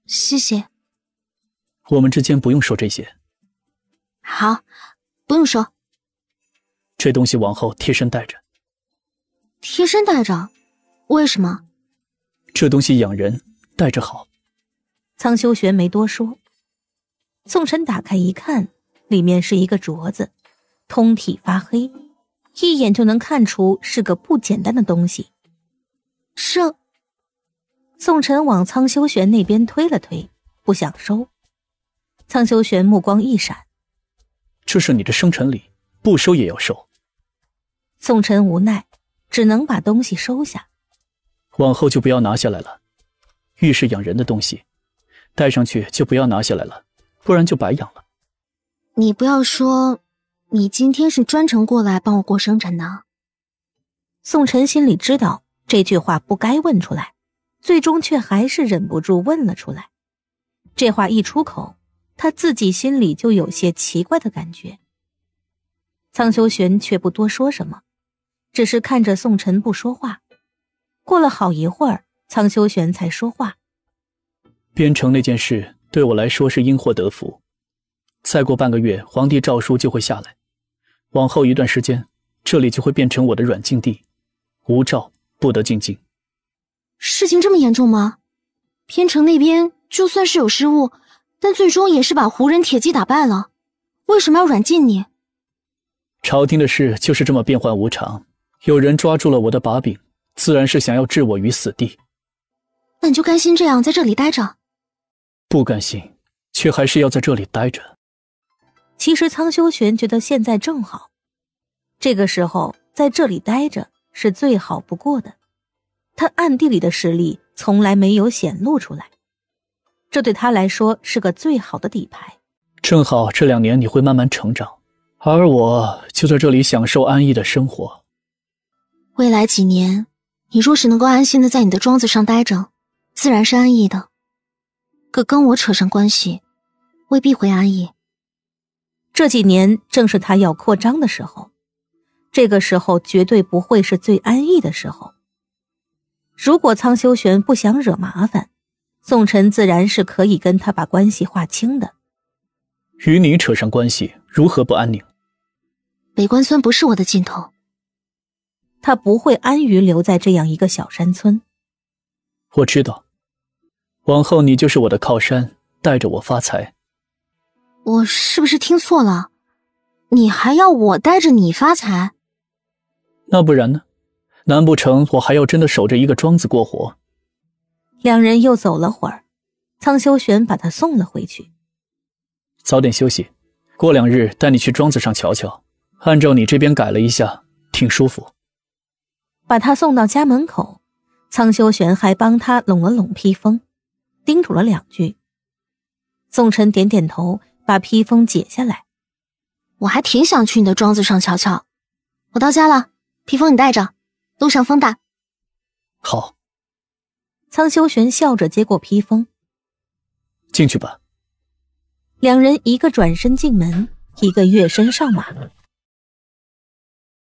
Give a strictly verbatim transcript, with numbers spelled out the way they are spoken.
谢谢。 我们之间不用说这些。 好，不用说。 这东西往后贴身带着。 贴身带着？为什么？ 这东西养人，带着好。 苍修玄没多说。宋晨打开一看，里面是一个镯子，通体发黑，一眼就能看出是个不简单的东西。 这…… 宋晨往苍修玄那边推了推，不想收。苍修玄目光一闪， 这是你的生辰礼，不收也要收。 宋晨无奈，只能把东西收下。 往后就不要拿下来了，玉是养人的东西，戴上去就不要拿下来了，不然就白养了。 你不要说，你今天是专程过来帮我过生辰的。 宋晨心里知道这句话不该问出来，最终却还是忍不住问了出来。这话一出口，他自己心里就有些奇怪的感觉。苍修玄却不多说什么，只是看着宋晨不说话。过了好一会儿，苍修玄才说话。 边城那件事对我来说是因祸得福，再过半个月皇帝诏书就会下来，往后一段时间这里就会变成我的软禁地，无诏不得进京。 事情这么严重吗？边城那边就算是有失误，但最终也是把胡人铁骑打败了，为什么要软禁你？ 朝廷的事就是这么变幻无常，有人抓住了我的把柄，自然是想要置我于死地。 那你就甘心这样在这里待着？ 不甘心，却还是要在这里待着。 其实苍修玄觉得现在正好，这个时候在这里待着是最好不过的。他暗地里的实力从来没有显露出来，这对他来说是个最好的底牌。 正好这两年你会慢慢成长，而我就在这里享受安逸的生活。 未来几年，你若是能够安心的在你的庄子上待着，自然是安逸的。可跟我扯上关系，未必会安逸。 这几年正是他要扩张的时候，这个时候绝对不会是最安逸的时候。如果苍修玄不想惹麻烦，宋晨自然是可以跟他把关系划清的。 与你扯上关系，如何不安宁？ 北关村不是我的尽头。 他不会安于留在这样一个小山村。 我知道，往后你就是我的靠山，带着我发财。 我是不是听错了？你还要我带着你发财？ 那不然呢？难不成我还要真的守着一个庄子过活？ 两人又走了会儿，苍修玄把他送了回去。 早点休息，过两日带你去庄子上瞧瞧，按照你这边改了一下，挺舒服。 把他送到家门口，苍修玄还帮他拢了拢披风，叮嘱了两句。宋晨点点头，把披风解下来。 我还挺想去你的庄子上瞧瞧。我到家了，披风你带着，路上风大。 好。 苍修玄笑着接过披风。 进去吧。 两人一个转身进门，一个跃身上马。